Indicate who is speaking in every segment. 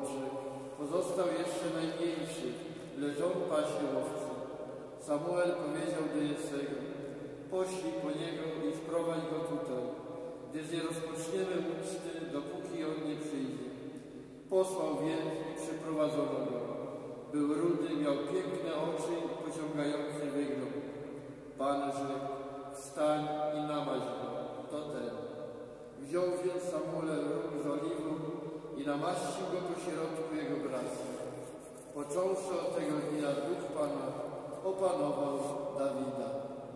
Speaker 1: owoczek. Pozostał jeszcze najmniejszy, lecz on pasie owce. Samuel powiedział do Jesego: poślij po niego i wprowadź go tutaj, gdyż nie rozpoczniemy uczty, dopóki on nie przyjdzie. Posłał więc i przyprowadzono go. Był rudy, miał piękne oczy i pociągający wygląd. Pan rzekł: wstań i namaź go. To ten. Wziął więc Samuel róg z oliwą i namaścił go po środku jego braci. Począwszy od tego dnia duch Pana opanował Dawida.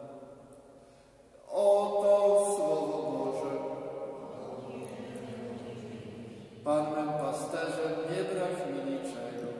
Speaker 1: Oto Słowo Boże. Pan mym pasterzem, nie brak mi niczego.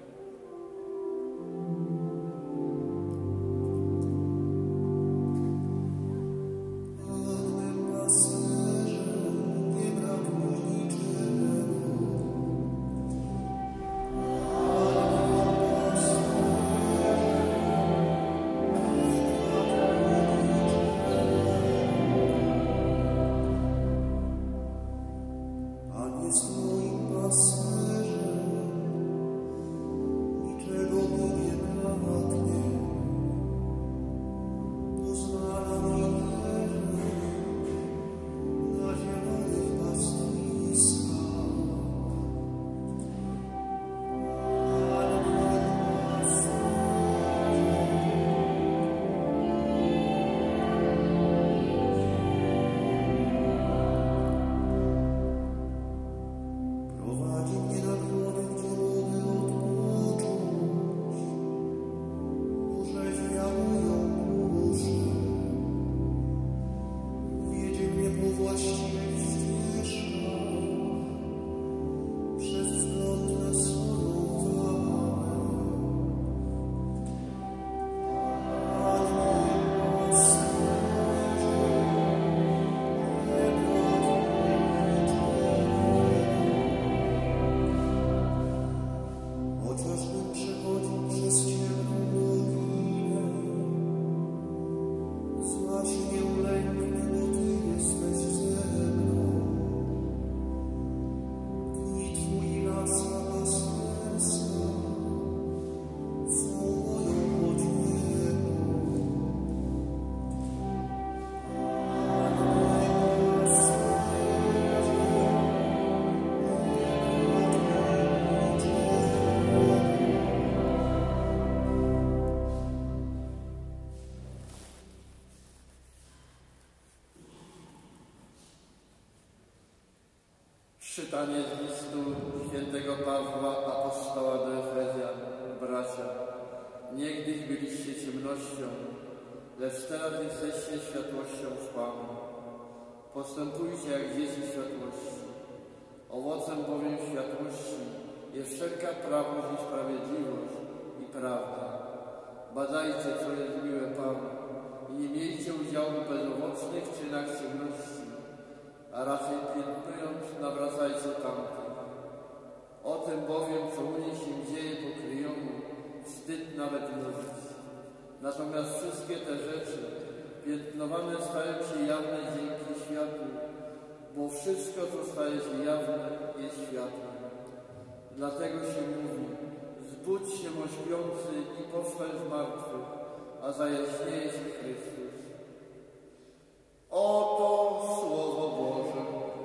Speaker 1: Czytanie z listu świętego Pawła, apostoła do Efezjan. Bracia, niegdyś byliście ciemnością, lecz teraz jesteście światłością w Panu. Postępujcie jak dzieci światłości. Owocem bowiem światłości jest wszelka prawość i sprawiedliwość i prawda. Badajcie, co jest miłe Panu, i nie miejcie udziału w bezowocnych czynach ciemności, a raczej piętnując nawracajcie tamtych. O tym bowiem, co u nich się dzieje pokryjomu, wstyd nawet mówić. Natomiast wszystkie te rzeczy piętnowane stają się jawne dzięki światłu, bo wszystko, co staje się jawne, jest światłem. Dlatego się mówi: zbudź się, o śpiący, i powstań z martwych, a zajaśnieje się Chrystus. Oto Słowo Boże.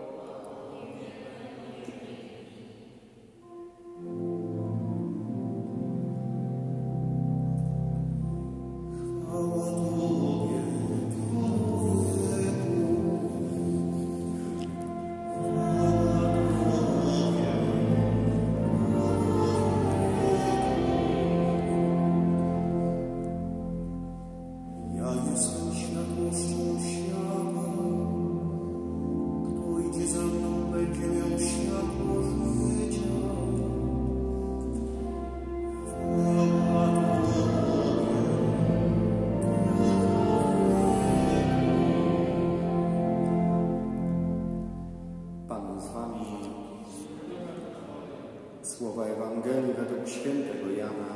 Speaker 2: Słowa Ewangelii według świętego Jana.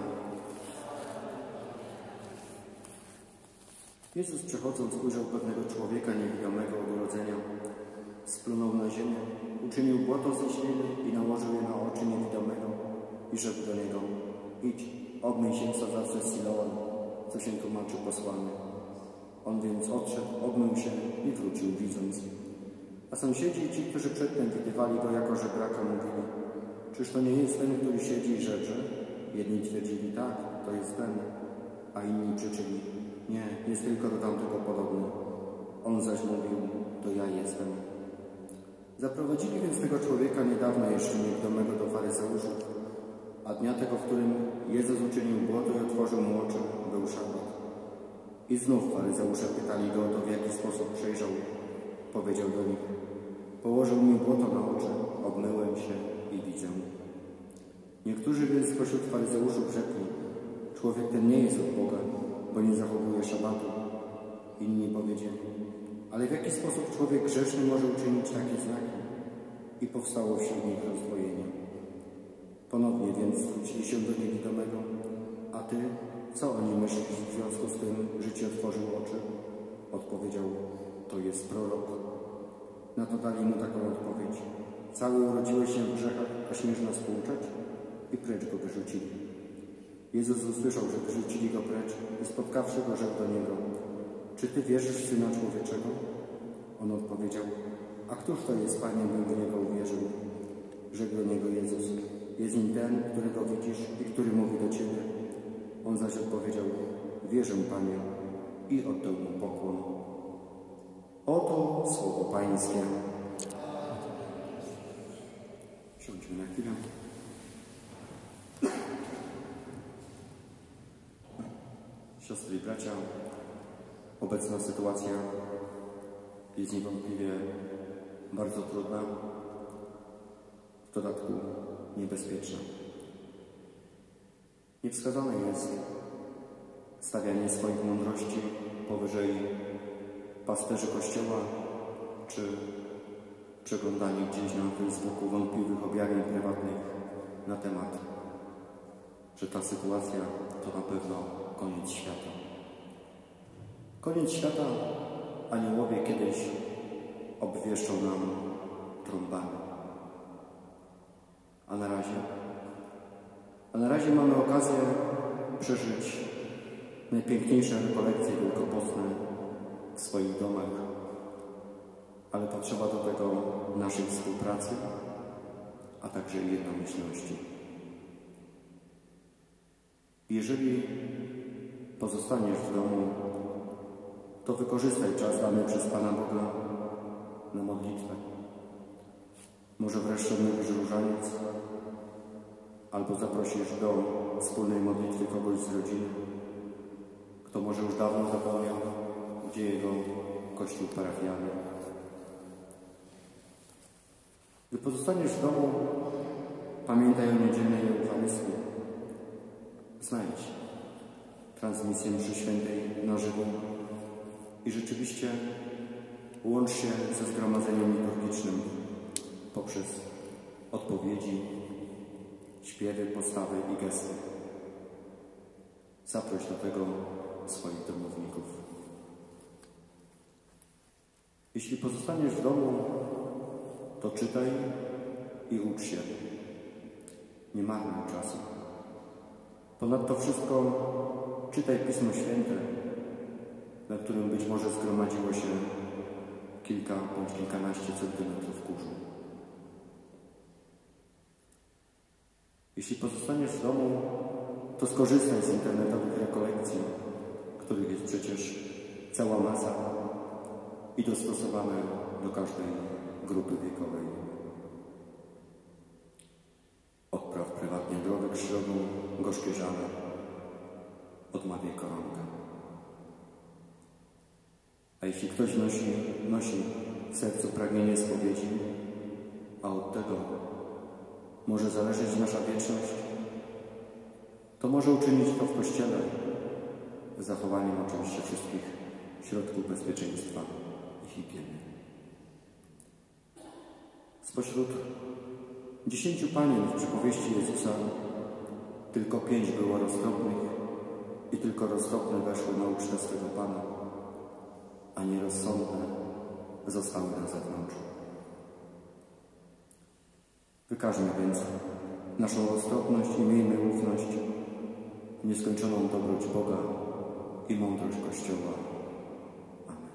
Speaker 2: Jezus, przechodząc, ujrzał pewnego człowieka niewidomego od urodzenia. Splunął na ziemię, uczynił błoto ze śliny i nałożył je na oczy niewidomego i rzekł do niego: idź, obmyj się w sadzawce Siloam, co się tłumaczy posłany. On więc odszedł, obmył się i wrócił widząc. A sąsiedzi i ci, którzy przedtem widywali go jako żebraka, mówili: czyż to nie jest ten, który siedzi i żebrze? Jedni twierdzili: tak, to jest ten, a inni przeczyli: nie, jest tylko do tamtego podobny. On zaś mówił: to ja jestem. Zaprowadzili więc tego człowieka niedawno jeszcze niewidomego do faryzeuszów, a dnia tego, w którym Jezus uczynił błoto i otworzył mu oczy, był szabat. I znów faryzeusze pytali go o to, w jaki sposób przejrzał. Powiedział do nich: położył mi błoto na oczy, obmyłem się i widzę. Niektórzy więc spośród faryzeuszów rzekli: człowiek ten nie jest od Boga, bo nie zachowuje szabatu. Inni powiedzieli: ale w jaki sposób człowiek grzeszny może uczynić takie znaki? I powstało wśród nich rozdwojenie. Ponownie więc zwrócili się do niewidomego: a ty, co o nim myślisz w związku z tym, że ci otworzył oczy? Odpowiedział: to jest prorok. Na to dali mu taką odpowiedź: cały urodziłeś się w grzechach, a śmiesz nas pouczać? I precz go wyrzucili. Jezus usłyszał, że wyrzucili go precz i spotkawszy go, rzekł do niego: czy ty wierzysz w Syna Człowieczego? On odpowiedział: a któż to jest, Panie, bym w niego uwierzył? Rzekł do niego Jezus: jest nim ten, którego widzisz i który mówi do ciebie. On zaś odpowiedział: wierzę, Panie, i oddał mu pokłon. Oto słowo Pańskie. Siądźmy na chwilę. Siostry i bracia, obecna sytuacja jest niewątpliwie bardzo trudna, w dodatku niebezpieczna. Niewskazane jest stawianie swoich mądrości powyżej pasterzy Kościoła, czy przeglądanie gdzieś na Facebooku wątpliwych objawień prywatnych na temat, że ta sytuacja to na pewno koniec świata. Koniec świata aniołowie kiedyś obwieszczą nam trąbami. A na razie mamy okazję przeżyć najpiękniejsze rekolekcje wielkopostne w swoich domach, ale potrzeba do tego naszej współpracy, a także jednomyślności. Jeżeli pozostaniesz w domu, to wykorzystaj czas dany przez Pana Boga na modlitwę. Może wreszcie odmówisz różaniec, albo zaprosisz do wspólnej modlitwy kogoś z rodziny, kto może już dawno zapomniał, gdzie jego kościół parafialny. Gdy pozostaniesz w domu, pamiętaj o niedzielnej Eucharystii. Znajdź transmisję mszy świętej na żywo i rzeczywiście łącz się ze zgromadzeniem liturgicznym poprzez odpowiedzi, śpiewy, postawy i gesty. Zaproś do tego swoich domowników. Jeśli pozostaniesz w domu, to czytaj i ucz się. Nie marnuj czasu. Ponadto wszystko czytaj Pismo Święte, na którym być może zgromadziło się kilka bądź kilkanaście centymetrów kurzu. Jeśli pozostaniesz w domu, to skorzystaj z internetowych rekolekcji, których jest przecież cała masa i dostosowane do każdej grupy wiekowej. Odpraw prywatnie drogę krzyżową, gorzkie żale, odmawiaj koronkę. A jeśli ktoś nosi w sercu pragnienie spowiedzi, a od tego może zależeć nasza wieczność, to może uczynić to w Kościele z zachowaniem oczywiście wszystkich środków bezpieczeństwa i higieny. Spośród 10 panien w przypowieści Jezusa tylko 5 było roztropnych i tylko roztropne weszły na ucztę swego Pana, a nierozsądne zostały na zewnątrz. Wykażmy więc naszą roztropność i miejmy ufność w nieskończoną dobroć Boga i mądrość Kościoła. Amen.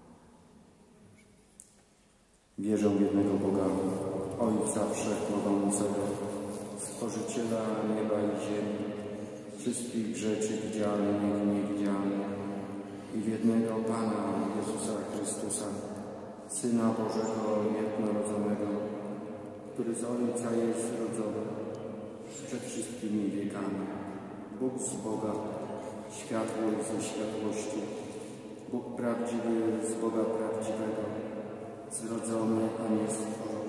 Speaker 2: Wierzę w jednego Boga, Ojca Wszechmogącego, Stworzyciela nieba i ziemi, wszystkich rzeczy widzialnych i niewidzialnych, i w jednego Pana Jezusa Chrystusa, Syna Bożego jednorodzonego, który z Ojca jest zrodzony przed wszystkimi wiekami, Bóg z Boga, światłość ze światłości, Bóg prawdziwy z Boga prawdziwego, zrodzony, a nie stworzony.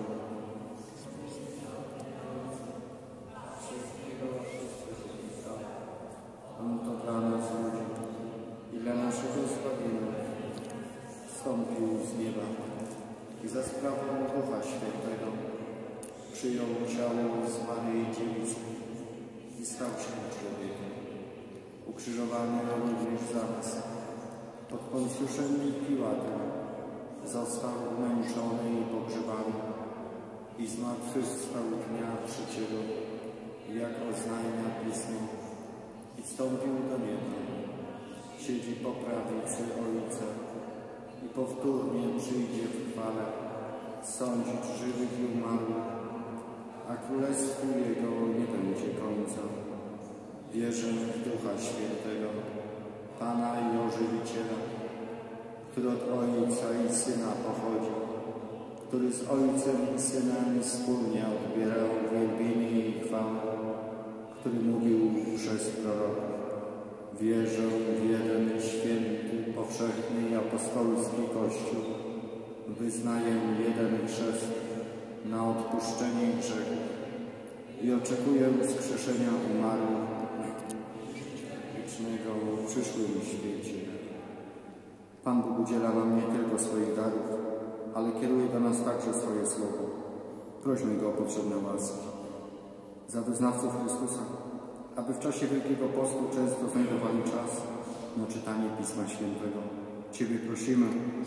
Speaker 2: On to dla nas ludzi i dla naszego zbawienia wstąpił z nieba i za sprawą Ducha Świętego przyjął ciało z Maryi Dziewicy i stał się człowiekiem. Ukrzyżowany również za nas pod Poncjuszem Piłatem został męczony i pogrzebany i zmartwychwstał dnia trzeciego, jak oznajmia Pismo, i wstąpił do nieba. Siedzi po prawicy Ojca i powtórnie przyjdzie w chwale sądzić żywych i umarłych, a królestwu Jego nie będzie końca. Wierzę w Ducha Świętego, Pana i Ożywiciela, który od Ojca i Syna pochodzi, który z Ojcem i Synem wspólnie odbierał wielbienie i chwałę, który mówił przez proroków. Wierzę w jeden święty, powszechny i apostolski Kościół. Wyznaję jeden chrzest na odpuszczenie grzechów i oczekuję wskrzeszenia umarłych, wiecznego w przyszłym świecie. Pan Bóg udziela nam nie tylko swoich darów, ale kieruje do nas także swoje słowo. Prośmy Go o potrzebne łaski. Za wyznawców Chrystusa, aby w czasie Wielkiego Postu często znajdowali czas na czytanie Pisma Świętego. Ciebie prosimy,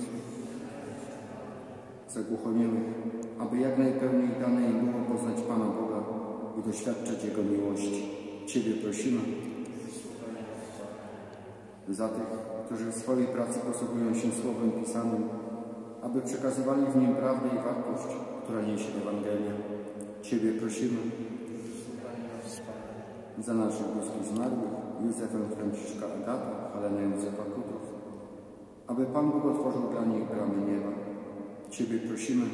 Speaker 2: za głuchoniemych, aby jak najpełniej dane im było poznać Pana Boga i doświadczać Jego miłości. Ciebie prosimy, za tych, którzy w swojej pracy posługują się Słowem Pisanym, aby przekazywali w nim prawdę i wartość, która niesie Ewangelia. Ciebie prosimy, za naszych bliskich zmarłych, Józefa Franciszka Agata, Helenę Józefa Kutów, aby Pan Bóg otworzył dla nich bramy nieba. Ciebie prosimy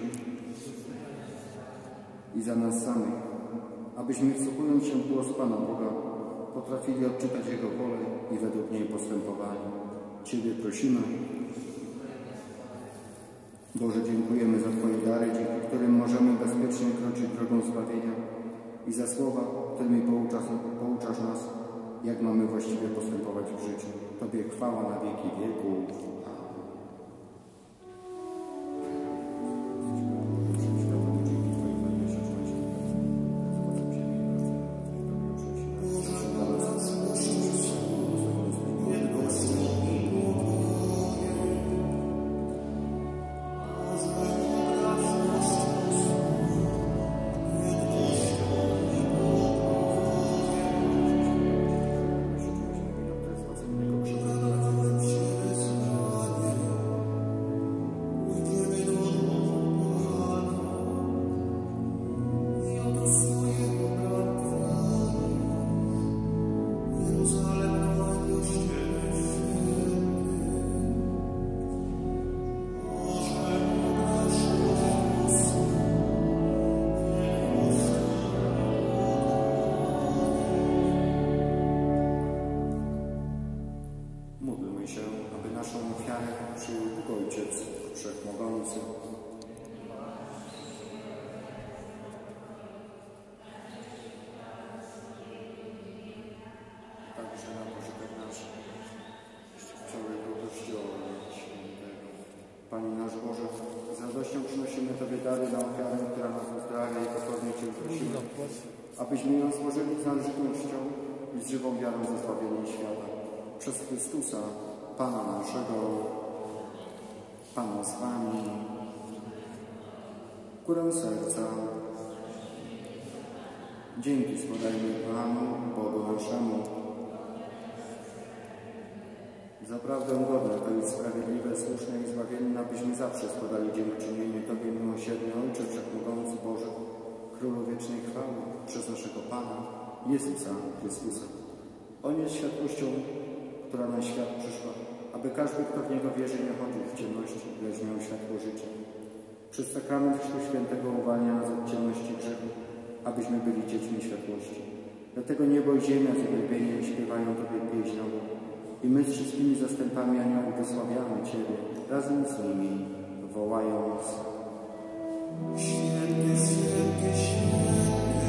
Speaker 2: i za nas samych, abyśmy wsłuchując się w głos Pana Boga, potrafili odczytać Jego wolę i według niej postępowali. Ciebie prosimy. Boże, dziękujemy za Twoje dary, dzięki którym możemy bezpiecznie kroczyć drogą zbawienia i za słowa, którymi pouczasz nas, jak mamy właściwie postępować w życiu. Tobie chwała na wieki wieków. Wszechmogący. Także na pożytek nasz całego Kościoła Świętego. Panie nasz Boże, z radością przynosimy Tobie dary na ofiarę, która nas uzdrawia i pokornie Cię prosimy, abyśmy ją złożyli z należytnością i z żywą wiarą za zbawienie świata. Przez Chrystusa, Pana naszego. Pan z Wami, górę serca, Dzięki składajmy Panu, Bogu naszemu. Zaprawdę godne to jest sprawiedliwe, słuszne i zbawienne, abyśmy zawsze składali dziękczynienie Tobie, miłosierny Ojcze Wszechmogący Boże, Królu wiecznej chwały, przez naszego Pana, Jezusa Chrystusa. On jest światłością, która na świat przyszła, aby każdy, kto w Niego wierzy, nie chodził w ciemności, lecz miał światło życia. Przez sakrament Chrztu Świętego uwalnia nas od ciemności grzechu, abyśmy byli dziećmi światłości. Dlatego niebo i ziemia z uwielbieniem śpiewają Tobie pieśń nową. I my z wszystkimi zastępami aniołów wysławiamy Ciebie, razem z nimi wołając: Święty, święty, święty.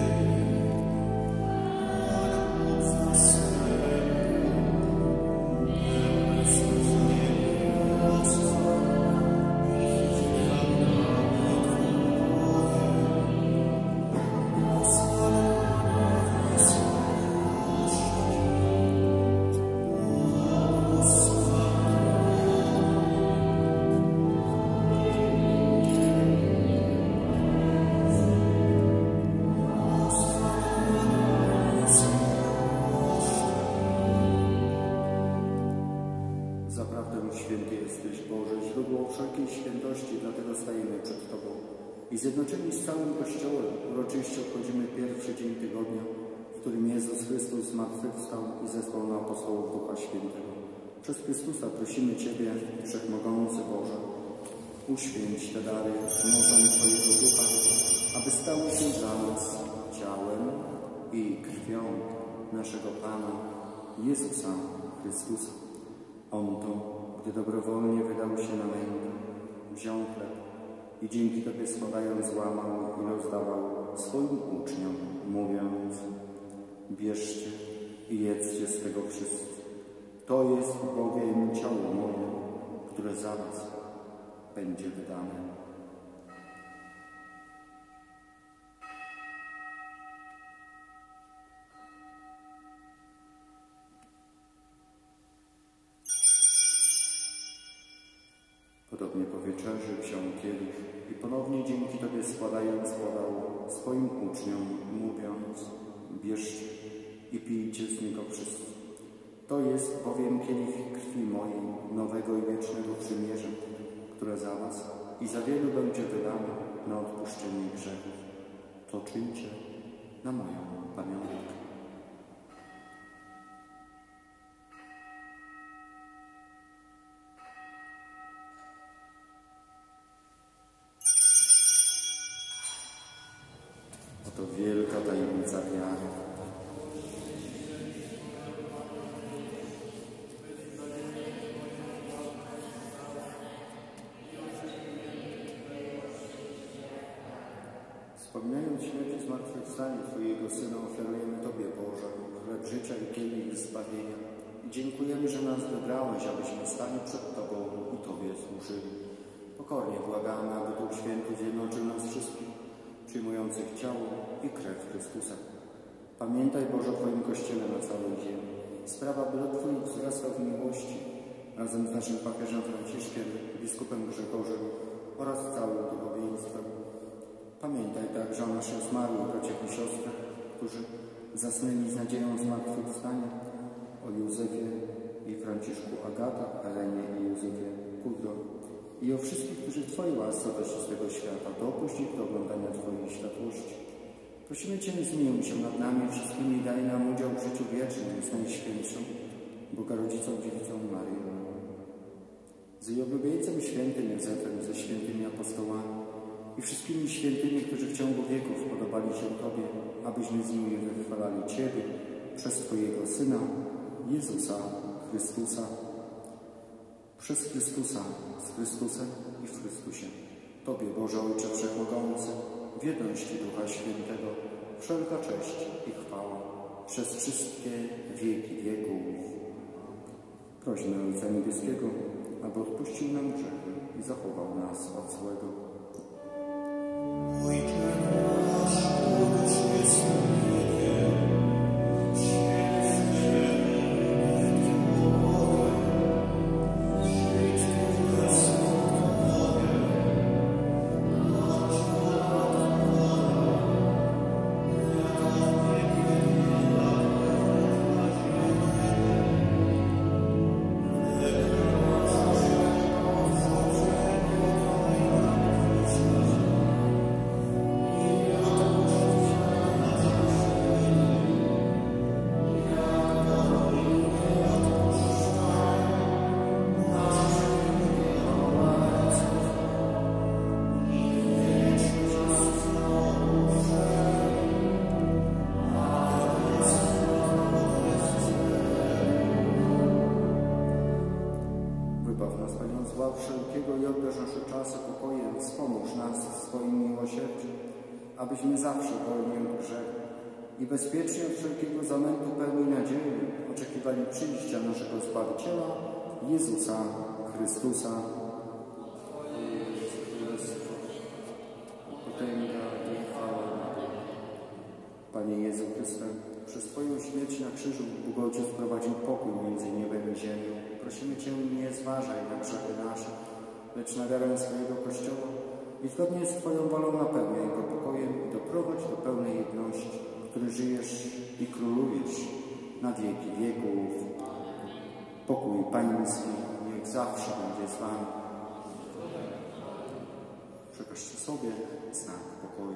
Speaker 2: I zjednoczeni z całym Kościołem uroczyście obchodzimy pierwszy dzień tygodnia, w którym Jezus Chrystus zmartwychwstał i zesłał na apostołów Ducha Świętego. Przez Chrystusa prosimy Ciebie, Wszechmogący Boże, uświęć te dary mocą Twojego Ducha, aby stały się dla nas ciałem i krwią naszego Pana, Jezusa Chrystusa. On to, gdy dobrowolnie wydał się na mękę, wziął chleb i dzięki Tobie składając łamał i rozdawał swoim uczniom, mówiąc: bierzcie i jedzcie z tego wszyscy. To jest bowiem ciało moje, które za was będzie wydane. Podobnie po wieczerzy wziął kielich i ponownie dzięki Tobie składając podał swoim uczniom, mówiąc: bierzcie i pijcie z niego wszyscy. To jest bowiem kielich krwi mojej, nowego i wiecznego przymierza, które za was i za wielu będzie wydane na odpuszczenie grzechów. To czyńcie na moją pamiątkę. Oto wielka tajemnica wiary. Wspominając śmierć i zmartwychwstanie Twojego Syna, ofiarujemy Tobie, Boże, chleb życia i kielich zbawienia. I dziękujemy, że nas wybrałeś, abyśmy stali przed Tobą i Tobie służyli. Pokornie błagamy, aby Duch Święty zjednoczył nas wszystkich, przyjmujących ciało i krew Chrystusa. Pamiętaj, Boże, o Twoim Kościele na całej ziemi. Sprawa, by lud Twój wzrastał w miłości, razem z naszym papieżem Franciszkiem, biskupem Grzegorzem oraz całym duchowieństwem. Pamiętaj także o naszych zmarłych braciach i siostrach, którzy zasnęli z nadzieją zmartwychwstania, o Józefie i Franciszku Agata, Helenie i Józefie Kudro i o wszystkich, którzy w Twojej łasce odeszli z tego świata. Dopuść ich do oglądania Twojej światłości. Prosimy Cię, zmiłuj się nad nami wszystkimi i daj nam udział w życiu wiecznym z Najświętszą, Bogorodzicą Dziewicą Maryją, z jej oblubieńcem świętym Józefem, ze świętymi apostołami i wszystkimi świętymi, którzy w ciągu wieków podobali się Tobie, abyśmy z nimi wychwalali Ciebie przez Twojego Syna, Jezusa Chrystusa. Przez Chrystusa, z Chrystusem i w Chrystusie. Tobie, Boże Ojcze Wszechmogący, w jedności Ducha Świętego, wszelka cześć i chwała przez wszystkie wieki wieków. Prośmy Ojca Niebieskiego, aby odpuścił nam grzechy i zachował nas od złego. abyśmy zawsze wolni od grzechu i bezpiecznie od wszelkiego zamętu pełni nadziei oczekiwali przyjścia naszego Zbawiciela, Jezusa Chrystusa. Potęga i chwała. Panie Jezu Chryste, przez Twoją śmierć na krzyżu Bóg Ojciec prowadził pokój między niebem i ziemią. Prosimy Cię, nie zważaj na grzechy nasze, lecz na wiarę swojego Kościoła i zgodnie z Twoją wolą napełniaj go pokojem i doprowadź do pełnej jedności, który żyjesz i królujesz na wieki wieków. Pokój Pański niech zawsze będzie z Wami. Przekażcie sobie znak pokoju.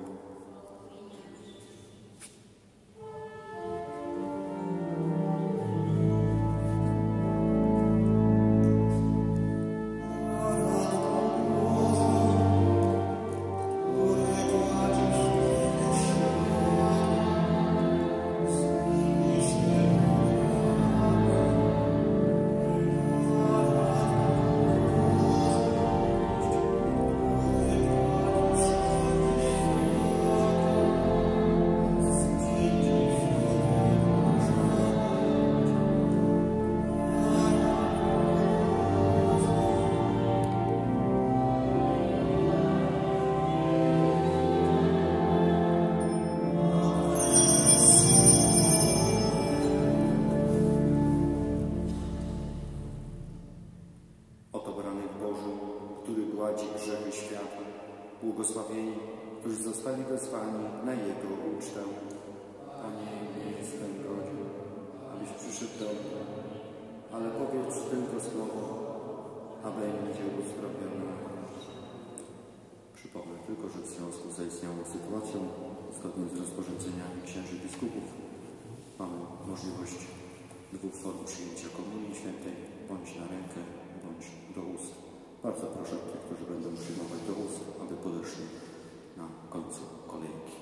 Speaker 2: Grzechy świata, błogosławieni, którzy zostali wezwani na Jego ucztę. Panie, nie jestem godzien, abyś przyszedł do mnie, ale powiedz tylko słowo, a będzie uzdrowiony. Przypomnę tylko, że w związku z zaistniałą sytuacją, zgodnie z rozporządzeniami księży biskupów, mamy możliwość 2 form przyjęcia Komunii Świętej, bądź na rękę, bądź do ust. Bardzo proszę tych, którzy będą przyjmować do ust, aby podeszli na końcu kolejki.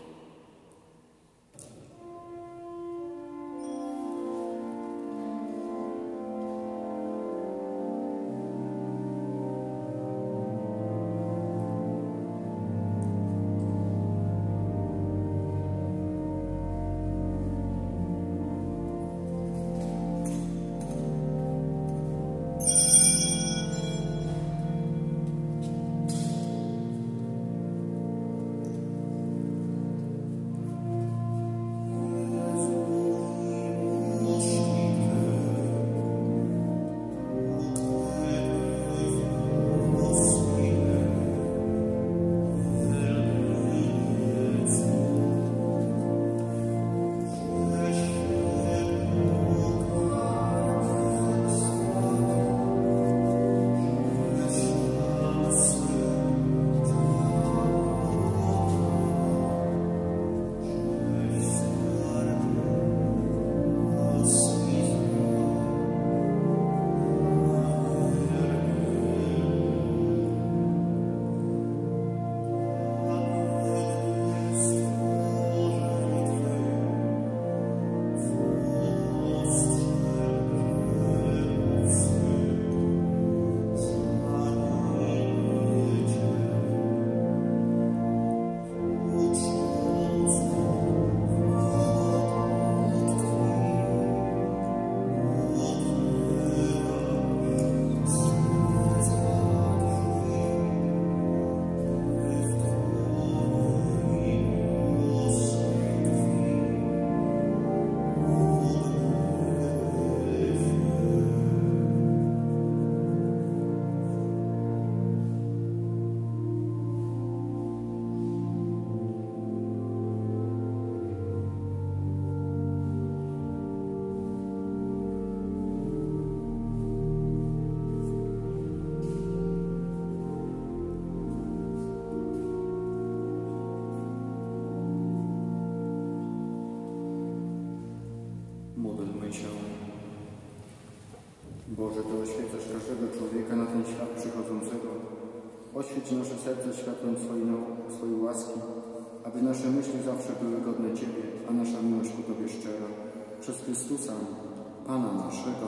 Speaker 2: Boże, Ty oświecasz każdego człowieka na ten świat przychodzącego. Oświeć nasze serce światłem swojej łaski, aby nasze myśli zawsze były godne Ciebie, a nasza miłość ku Tobie szczera. Przez Chrystusa, Pana naszego.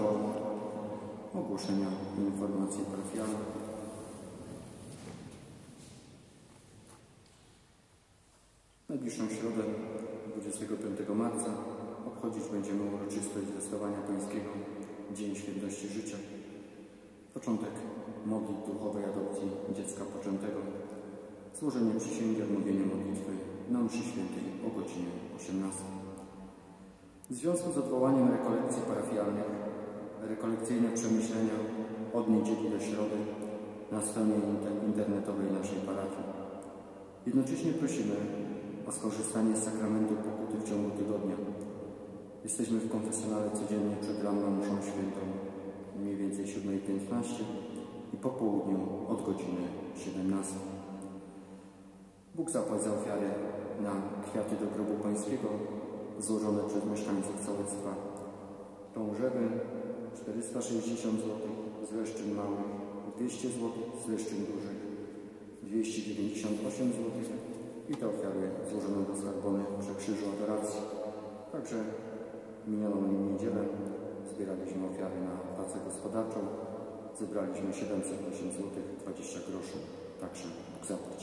Speaker 2: Ogłoszenia i informacje parafialne. najbliższą środę, 25 marca, obchodzić będziemy uroczystość zwiastowania Pańskiego, Dzień Świętości Życia. Początek modlitw duchowej adopcji dziecka poczętego, złożenie przysięgi, odmówienie modlitwy na mszy świętej o godzinie 18. W związku z odwołaniem rekolekcji parafialnych, rekolekcyjne przemyślenia od niedzieli do środy na stronie internetowej naszej parafii. Jednocześnie prosimy o skorzystanie z sakramentu pokuty w ciągu tygodnia. Jesteśmy w konfesjonale codziennie przed ranną mszą świętą, mniej więcej 7:15 i po południu od godziny 17. Bóg zapłać za ofiary na kwiaty do grobu Pańskiego złożone przez mieszkańców sołectwa Rążewy 460 zł, z Leszczyn Małych 200 zł, z Leszczyn Dużych 298 zł i te ofiary złożone do skarbony przy Krzyżu Adoracji. Także minioną niedzielę zbieraliśmy ofiary na pracę gospodarczą. Zebraliśmy 708 zł 20 groszy. Także Bóg zapłać.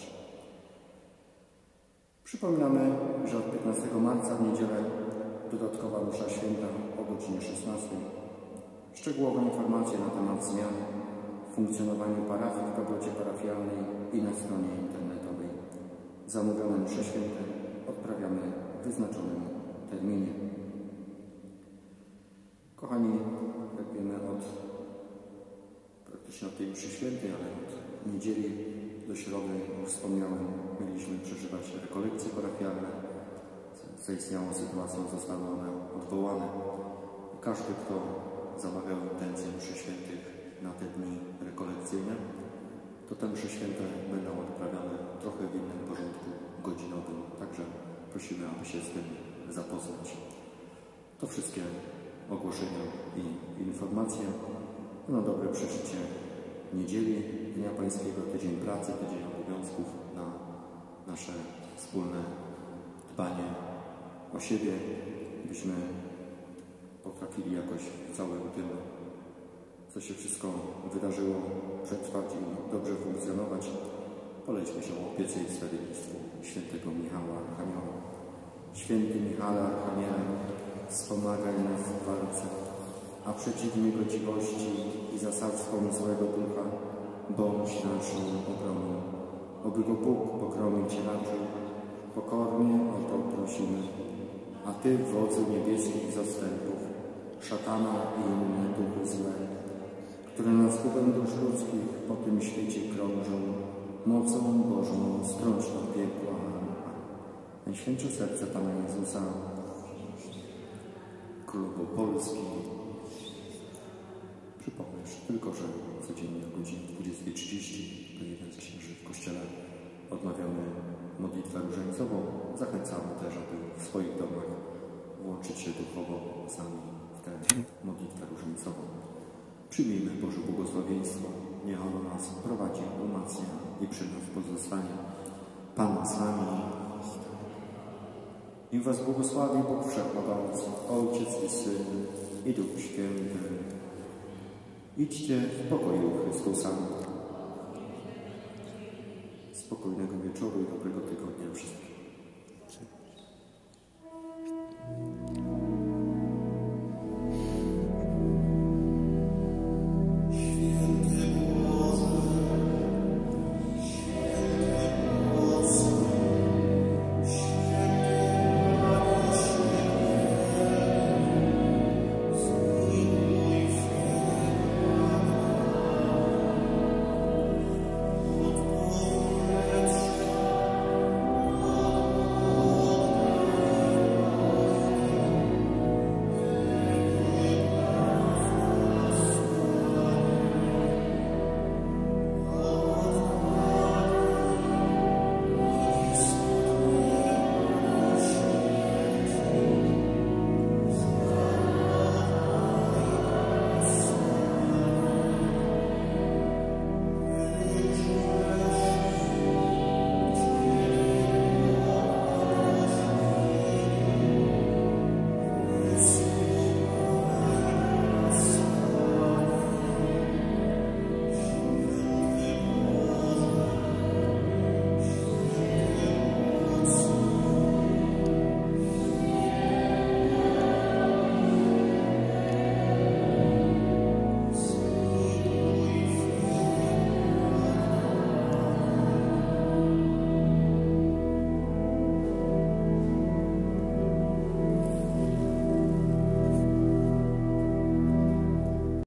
Speaker 2: Przypominamy, że od 15 marca w niedzielę dodatkowa msza święta o godzinie 16. Szczegółowe informacje na temat zmian w funkcjonowaniu parafii w tablicy parafialnej i na stronie internetowej. Zamówione msze święte odprawiamy w wyznaczonym terminie. Kochani, jak wiemy, praktycznie od tej mszy świętej, ale od niedzieli do środy, jak wspomniałem, mieliśmy przeżywać rekolekcje parafialne. Zaistniałą sytuacją zostały one odwołane. Każdy, kto zamawiał intencję mszy świętych na te dni rekolekcyjne, to te msze święte będą odprawiane trochę w innym porządku godzinowym. Także prosimy, aby się z tym zapoznać. To wszystkie ogłoszenia i informacje na dobre przeżycie niedzieli, Dnia Pańskiego, tydzień pracy, tydzień obowiązków, na nasze wspólne dbanie o siebie, byśmy potrafili jakoś w całym tym, co się wszystko wydarzyło, przetrwać i dobrze funkcjonować. Polećmy się o opiece i wstawiennictwu świętego Michała Archanioła. Święty Michale Archaniele, wspomagaj nas w walce, a przeciw niegodziwości i zasadztwom złego ducha bądź naszą obroną. Oby go Bóg pokromić raczył, pokornie o to prosimy. A Ty, wodzu niebieskich zastępów, szatana i inne duchy złe, które na wpływem dusz ludzkich po tym świecie krążą, mocą Bożą strąć do piekła. Najświętsze serce Pana Jezusa, Królowo Polski. Przypomnę tylko, że codziennie o godzinie 20:30 do jeden z księży w kościele odmawiamy modlitwę różańcową. Zachęcamy też, aby w swoich domach włączyć się duchowo z nami w tę modlitwę różańcową. Przyjmijmy Boże błogosławieństwo, niech ono nas prowadzi, umacnia i przy nas pozostanie. Pan z nami. Niech was błogosławi Bóg Wszechmogący, Ojciec i Syn i Duch Święty. Idźcie w pokoju Chrystusa. Spokojnego wieczoru i dobrego tygodnia wszystkim.